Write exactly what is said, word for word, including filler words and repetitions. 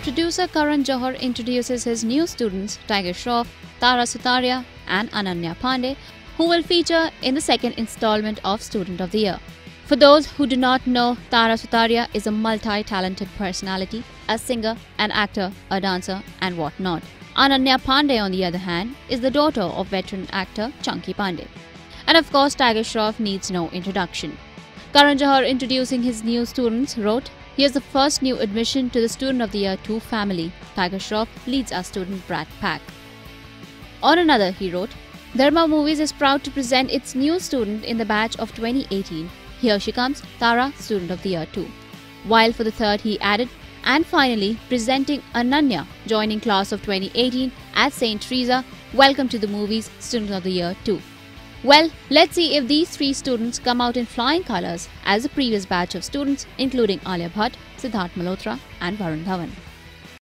producer Karan Johar introduces his new students Tiger Shroff, Tara Sutaria and Ananya Pandey, who will feature in the second installment of Student of the Year. For those who do not know, Tara Sutaria is a multi-talented personality, a singer, an actor, a dancer and whatnot. Ananya Pandey, on the other hand, is the daughter of veteran actor Chunkey Pandey. And of course, Tiger Shroff needs no introduction. Karan Johar, introducing his new students, wrote, "Here's the first new admission to the Student of the Year two family. Tiger Shroff leads our student brat pack." On another, he wrote, "Dharma Movies is proud to present its new student in the batch of twenty eighteen. Here she comes, Tara, Student of the Year two. While for the third, he added, "And finally, presenting Ananya, joining class of twenty eighteen at Saint Teresa. Welcome to the movies, Student of the Year two. Well, let's see if these three students come out in flying colours as the previous batch of students, including Alia Bhatt, Siddharth Malhotra and Varun Dhawan.